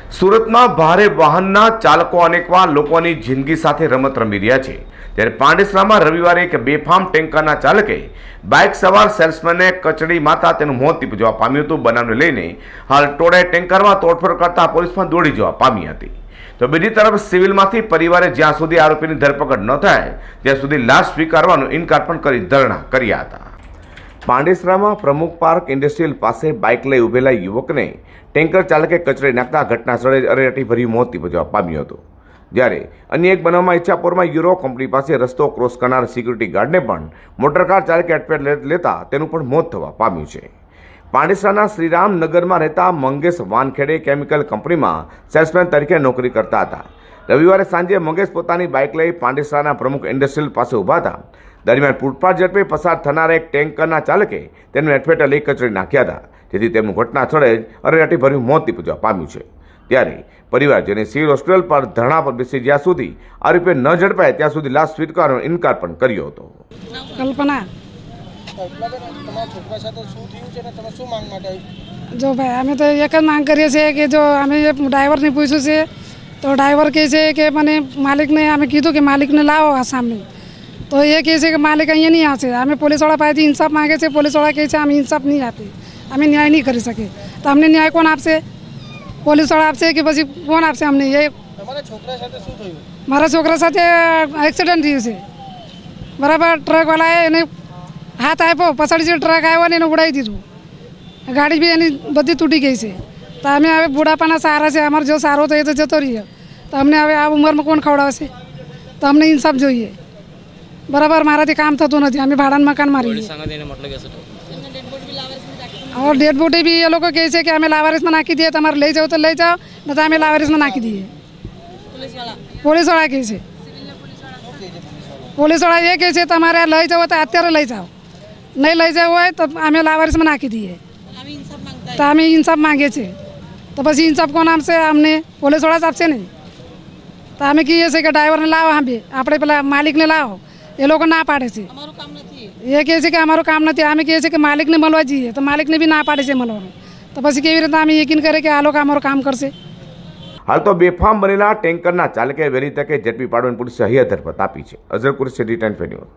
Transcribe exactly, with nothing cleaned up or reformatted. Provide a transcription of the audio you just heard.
સુરતમાં ભારે વાહનના ચાલકો અનેકવાર લોકોની જિંદગી સાથે રમત રમી રહ્યા છે। ત્યારે પાંડેસરામાં રવિવારે એક બેફામ ટેન્કરના ચાલકે બાઇક સવાર સેલ્સમેનને કચડી મારતા તેનું મોત નીપજવા પામ્યું હતું। બનાવને લઈને હાલ ટોળે ટેન્કરમાં તોડફોડ કરતા પોલીસ પણ દોડી જવા પામી હતી। તો બીજી તરફ સિવિલમાંથી પરિવારે જ્યાં સુધી આરોપીની ધરપકડ ન થાય ત્યાં સુધી લાશ સ્વીકારવાનો ઇનકાર પણ કરી ધરણા કર્યા હતા। પાંડેસરામાં પ્રમુખ પાર્ક ઇન્ડસ્ટ્રીયલ પાસે બાઇક લઈ ઉભેલા યુવકને ટેન્કર ચાલકે કચડી નાખતા ઘટના સ્થળે અરેરાટીભરી મોત નીપજવા પામ્યું હતું। જ્યારે અન્ય એક બનાવમાં ઈચ્છાપુરમાં યુરો કંપની પાસે રસ્તો ક્રોસ કરનાર સિક્યુરિટી ગાર્ડને પણ મોટરકાર ચાલકે અટફેટ લેતા તેનું પણ મોત થવા પામ્યું છે। પાંડેસરાના શ્રીરામનગરમાં રહેતા મંગેશ વાનખેડે કેમિકલ કંપનીમાં સેલ્સમેન તરીકે નોકરી કરતા હતા। રવિવારે સાંજે મંગેશ પોતાની બાઇક લઈ પાંડેસરાના પ્રમુખ ઇન્ડસ્ટ્રીયલ પાસે ઊભા હતા। દરમિયાન ફૂટપાથ ઝડપે પસાર થનાર એક ટેન્કરના ચાલકે તેમને અટફેટે લઈ કચડી નાખ્યા હતા, જેથી તેમનું ઘટના સ્થળે જ અરેરાટીભર્યું મોત નીપજવા પામ્યું છે। ત્યારે પરિવારજને સિવિલ હોસ્પિટલ પર ધરણા પર બેસી જ્યાં સુધી આરોપી ન ઝડપાય ત્યાં સુધી લાશ સ્વીકારવાનો ઇનકાર પણ કર્યો હતો। કલ્પના જો ભાઈ અમે તો એક જ માંગ કરીએ છીએ કે જો અમે ડ્રાઈવરને પૂછ્યું છે તો ડ્રાઈવર કહે છે કે મને માલિકને અમે કીધું કે માલિકને લાવો આ સામે, તો એ કહે છે કે માલિક અહીંયા નહીં આવશે। અમે પોલીસવાળા પાસેથી ઇન્સાફ માંગે છે, પોલીસવાળા કહે છે અમે ઇન્સાફ નહીં આપીએ, અમે ન્યાય નહીં કરી શકીએ। તો અમને ન્યાય કોણ આપશે? પોલીસવાળા આપશે કે પછી કોણ આપશે અમને? એ મારા છોકરા સાથે એક્સિડન્ટ થયું છે બરાબર। ટ્રકવાળાએ એને હાથ આપ્યો, પછાડીથી ટ્રક આવ્યો ને એને ઉડાવી દીધું, ગાડી બી એની બધી તૂટી ગઈ છે। તો અમે હવે બુઢાપાના સારા છે, અમારો જો સારો થયો તો જતો રહીએ, તો અમને હવે આ ઉંમરમાં કોણ ખવડાવશે? તો અમને ઇન્સાફ જોઈએ બરાબર। મારાથી કામ થતું નથી, અમે ભાડાનું મકાન મારીએ। હવે ડેડ બોડી બી એ લોકો કહે છે કે અમે લાવારીસમાં નાખી દઈએ, તમારે લઈ જાઓ તો લઈ જાઓ, ન તો અમે લાવારીસમાં નાખી દઈએ। પોલીસવાળા કહે છે, પોલીસવાળા એ કહે છે તમારે લઈ જાઓ તો અત્યારે લઈ જાઓ, નહીં લઈ જવું હોય તો અમે લાવારીસમાં નાખી દઈએ। તો અમે ઇન્સાફ માંગીએ છીએ, તો પછી ઇન્સાફ કોણ આપશે અમને? પોલીસવાળા જ આપશે ને। તો અમે કહીએ છીએ કે ડ્રાઈવરને લાવો, હા બે આપણે પેલા માલિકને લાવો, એ લોકો ના પાડે છે। એ કહે છે કે અમારું કામ નથી, અમે કહીએ છીએ કે માલિકને મળવા જઈએ તો માલિકને બી ના પાડે છે મળવાનું, તો પછી કેવી રીતે અમે યકીન કરે કે આ લોકો અમારું કામ કરશે? હાલ તો બેફામ બનેલા ટેન્કરના ચાલકે વહેલી તકે ઝડપી પાડવાની પોલીસે હૈયા ધરપત આપી છે। Azhar Qureshi, D ten news.